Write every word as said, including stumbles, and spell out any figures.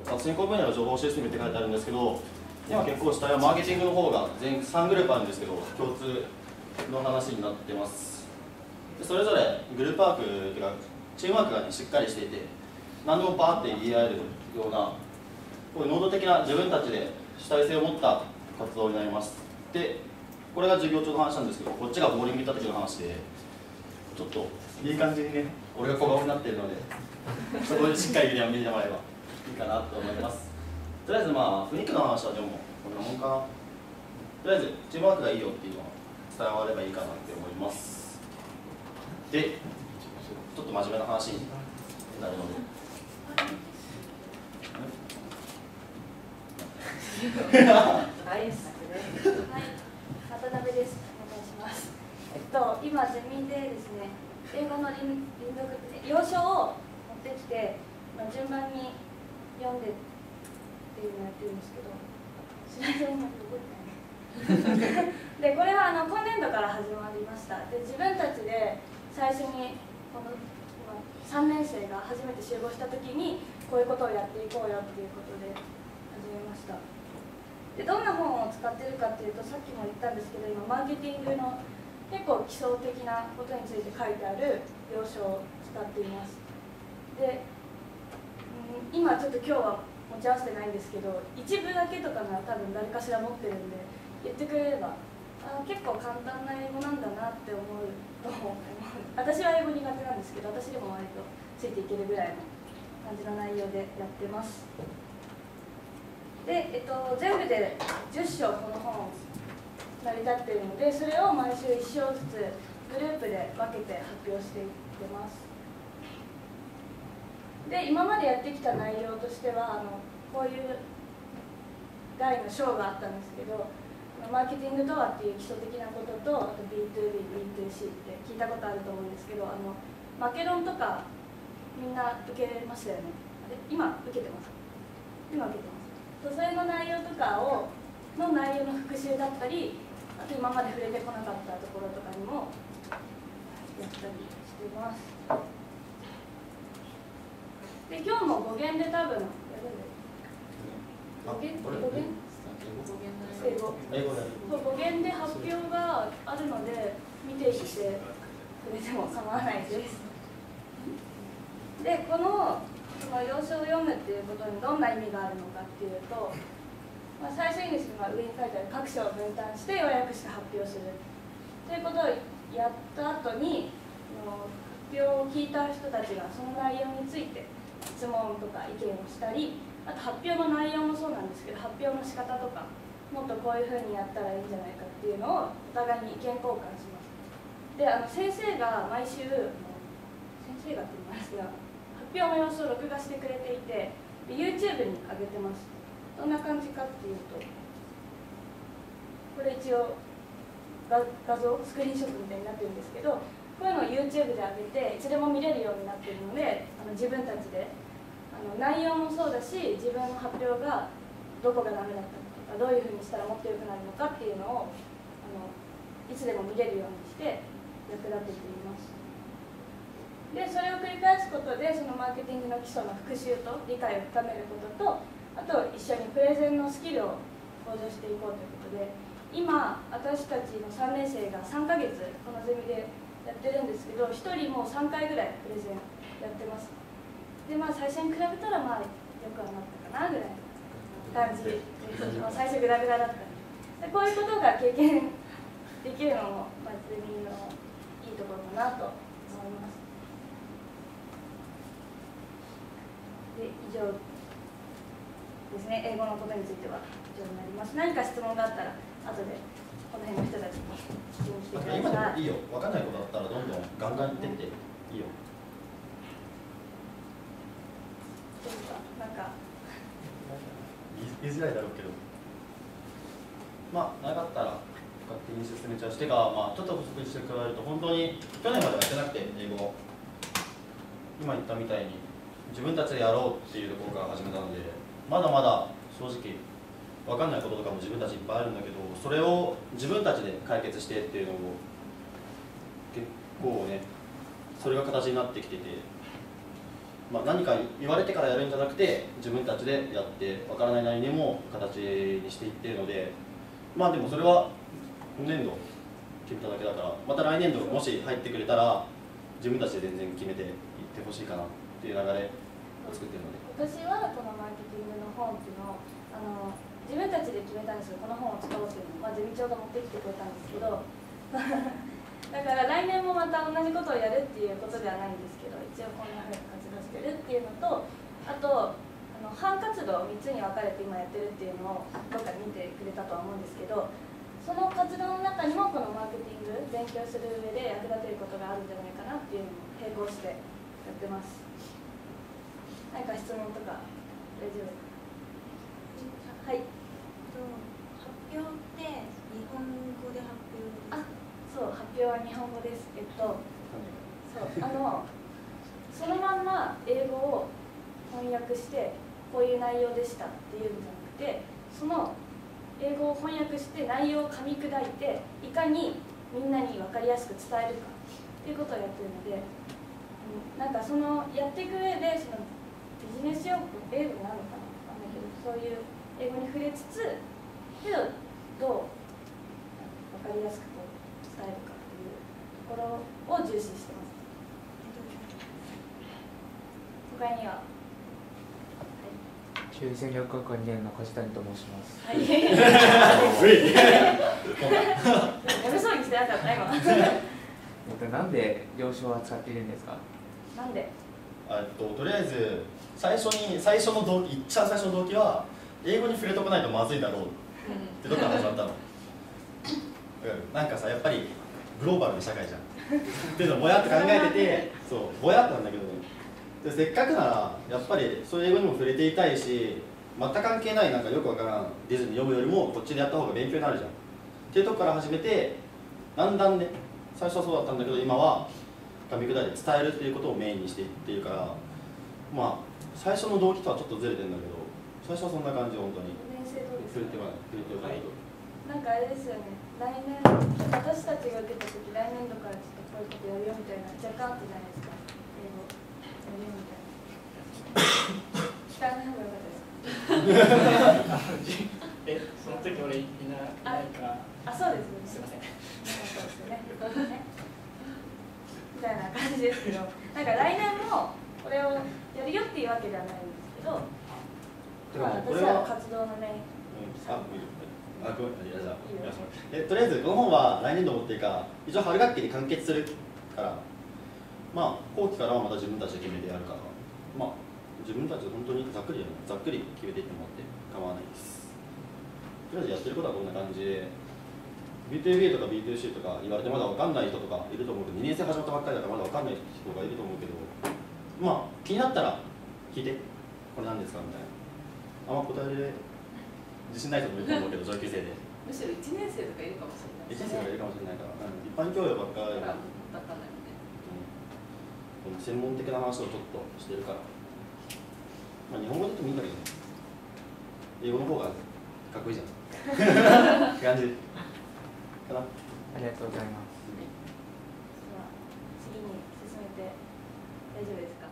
進行分野の情報システムって書いてあるんですけど、今結構主体はマーケティングの方が全さんグループあるんですけど、共通の話になってます。でそれぞれグループワークというかチームワークが、ね、しっかりしていて、何でもバーって言い合えるような、こういう能動的な自分たちで主体性を持った活動になります。で、これが授業中の話なんですけど、こっちがボーリング行った時の話で、ちょっといい感じにね、俺が小顔になっているので、そこでしっかり見てもらえばいいかなと思います。とりあえずまあ雰囲気の話はでもこんなもんかな。とりあえずチームワークがいいよっていうのは伝わればいいかなって思います。で、ちょっと真面目な話になるので。 はい、渡辺です。お願いします。えっと今ゼミでですね、英語の輪読要所を持ってきて、まあ、順番に読んでっていうのをやってるんですけど、スライドうまく動いてないで、これはあの今年度から始まりました。で、自分たちで最初にこのさんねん生が初めて集合した時にこういうことをやっていこうよっていうことで始めました。で、どんな本を使ってるかっていうと、さっきも言ったんですけど、今マーケティングの結構基礎的なことについて書いてある要所を使っています。で、うん、今ちょっと今日は持ち合わせてないんですけど、一部だけとかなら多分誰かしら持ってるんで言ってくれれば、あ、結構簡単な英語なんだなって思うと思う。私は英語苦手なんですけど、私でも割とついていけるぐらいの感じの内容でやってます。で、えっと、全部でじゅっ章この本成り立っているので、それを毎週いち章ずつグループで分けて発表していってます。で、今までやってきた内容としては、あのこういう題の章があったんですけど、マーケティングとはっていう基礎的なことと、あと ビーツービー、ビーツーシー って聞いたことあると思うんですけど、あのマケロンとかみんな受けましたよね。あれ、今受けてます。今受けてます。それの内容とかをの内容の復習だったり、あと今まで触れてこなかったところとかにもやったりしています。で、今日も語源で多分やるんで、語源語源英語英語そう語源で発表があるので見ていってくれても構わないです。で、このその要所を読むっていうことにどんな意味があるのかっていうと、まあ、最初にですね、まあ、上に書いてある各章を分担して要約して発表するということをやった後に、発表を聞いた人たちがその内容について質問とか意見をしたり、あと発表の内容もそうなんですけど、発表の仕方とかもっとこういうふうにやったらいいんじゃないかっていうのをお互いに意見交換します。で、あの先生が毎週、先生がって言いますが、発表の様子を録画してくれていて、で YouTube に上げてます。どんな感じかっていうと、これ一応画像スクリーンショットみたいになってるんですけど、こういうのを YouTube で上げていつでも見れるようになっているので、あの自分たちであの内容もそうだし、自分の発表がどこがダメだったのか、どういうふうにしたらもっと良くなるのかっていうのをあのいつでも見れるようにして役立てています。で、それを繰り返すことで、そのマーケティングの基礎の復習と理解を深めることと、あと一緒にプレゼンのスキルを向上していこうということで、今私たちのさんねん生がさんかげつこのゼミでやってるんですけど、ひとりもうさんかいぐらいプレゼンやってます。で、まあ最初に比べたらまあよくはなったかなぐらいの感じで、最初グダグダだったで、こういうことが経験できるのも、まあ、ゼミのいいところかなと思います。で、以上ですね。英語のことについては以上になります。何か質問があったら後でこの辺の人たちに質問してください。 今でもいいよ。分かんないことだったらどんどんガンガン言ってっていいよ。 どうかなんか言いづらいだろうけど、まあなかったら勝手に進めちゃうし、てかまあちょっと補足して加えると、本当に去年まではやってなくて、英語今言ったみたいに自分たちでやろうっていうところから始めたので、まだまだ正直分かんないこととかも自分たちいっぱいあるんだけど、それを自分たちで解決してっていうのを結構ね、それが形になってきてて、 まあ、何か言われてからやるんじゃなくて自分たちでやってわからないなりにも形にしていっているので、まあでもそれは今年度決めただけだから、また来年度もし入ってくれたら自分たちで全然決めていってほしいかなっていう流れを作ってるので。 私はこのマーケティングの本っていうのをあの自分たちで決めたんですよ。この本を使おうっていうのを、まあ、ゼミ長が持ってきてくれたんですけどだから来年もまた同じことをやるっていうことではないんですけど、一応こんなふうに活動してるっていうのと、あとあの班活動みっつに分かれて今やってるっていうのをどっかで見てくれたとは思うんですけど、その活動の中にもこのマーケティング勉強する上で役立てることがあるんじゃないかなっていうのを並行してやってます。何か質問とか大丈夫ですか？はい。 発表って日本語で発表ですか？ あ、そう、発表は日本語です。えっと、そうあのそのまんま英語を翻訳してこういう内容でしたっていうんじゃなくて、その英語を翻訳して内容を噛み砕いていかにみんなに分かりやすく伝えるかっていうことをやってるので、なんかそのやっていく上でそのビジネス用語英語なのかなわかんないけど、そういう英語に触れつつけどどう分かりやすくこう伝えるかっていうところを重視してます。他には中戦力学科にねんの梶谷と申します。 はい。やめそうにしてなかった今。 なんで洋書を扱っているんですか？ なんで？ あっととりあえず最初に最初の動機、一番最初の動機は英語に触れとかないとまずいだろうってどっから始まったの。なんかさ、やっぱりグローバルな社会じゃんっていうのをぼやっと考えてて、そうぼやっとなんだけどね。でせっかくならやっぱりそういう英語にも触れていたいし、全く関係ないなんかよくわからんディズニー読むよりもこっちでやった方が勉強になるじゃんっていうとこから始めて、だんだんね、最初はそうだったんだけど今は噛み砕いて伝えるっていうことをメインにしていっているから、まあ最初の動機とはちょっとずれてるんだけど、最初はそんな感じ。本当に年生どうですか？ 触れてはない、触れてはないと。 なんかあれですよね、来年私たちが受けた時、来年度からちょっとこういうことやるよみたいな若干あったじゃないですか。英語やるよみたいな。聞かない方がよかったですか？ え、その時俺いなないから。 あ、そうですよね。 すいません。 そうですよね。ねみたいな感じですけど、なんか来年もこれをやるよっていうわけではないんですけど、まあ、私は活動のね、 あ、いいよ。あ、ごめん、いやじゃあえとりあえずこの本は来年度持っていいか、一応春学期で完結するから、まあ後期からはまた自分たちで決めてやるから、まあ自分たちで本当にざっくりやるざっくり決めていってもらって構わないです。とりあえずやってることはこんな感じで、 ビーツービー とか ビーツーシー とか言われてまだ分かんない人とかいると思うけど、にねん生始まったばっかりだからまだ分かんない人がいると思うけど、まあ気になったら聞いて、これ何ですかみたいな。あんま答えれ自信ない人もいると思うけど、上級生でむしろいちねん生とかいるかもしれない。 いちねん生がいるかもしれないから、うん、一般教養ばっかり、 だから分かんないので、 うん、この専門的な話をちょっとしてるから、まあ、日本語で言ってもいいんだけどね、英語の方がかっこいいじゃんって感じかな。 ありがとうございます。 では次に進めて大丈夫ですか？